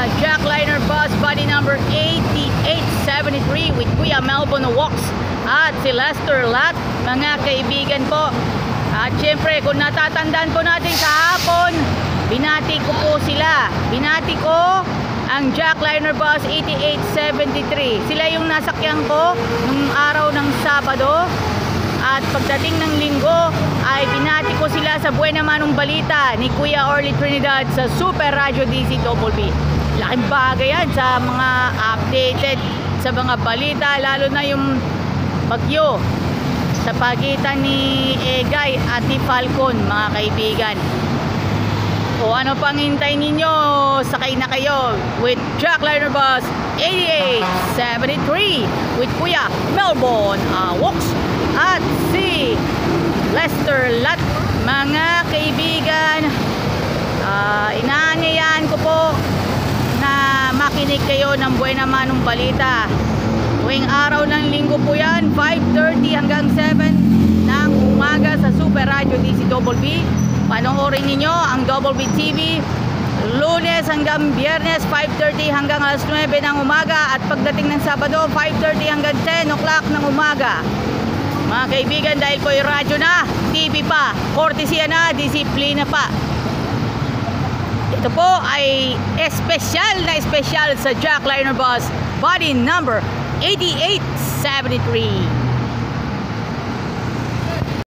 Jackliner Bus body number 8873 with Kuya Melvin Walks at si Lester Lat, mga kaibigan po. At syempre, kung natatandaan po natin sa hapon, binati ko po sila. Binati ko ang Jackliner Bus 8873. Sila yung nasakyan ko nung araw ng Sabado. At pagdating ng Linggo ay binati ko sila sa Buena Manong Balita ni Kuya Orly Trinidad sa Super Radio DCWB. Laking bagay yan sa mga updated sa mga balita, lalo na yung bagyo sa pagitan ni Egay at ni Falcon, mga kaibigan. O ano pang hintay ninyo? Sakay na kayo with Jackliner Bus 8873 with Kuya Melvin Walks at si Lester Lat, mga kaibigan. Inaanyayahan ko po na makinig kayo ng Buena Manong Balita. Tuwing araw ng Linggo po yan, 5:30 hanggang 7 ng umaga sa Super Radio DCWB. Panoorin ninyo ang Double B TV Lunes hanggang Biyernes 5:30 hanggang alas 9 ng umaga, at pagdating ng Sabado 5:30 hanggang 10 o'clock ng umaga. Mga kaibigan, dahil po yung radyo na, TV pa, kortesiya na, disiplina pa. Ito po ay espesyal na espesyal sa Jackliner Bus body number 8873.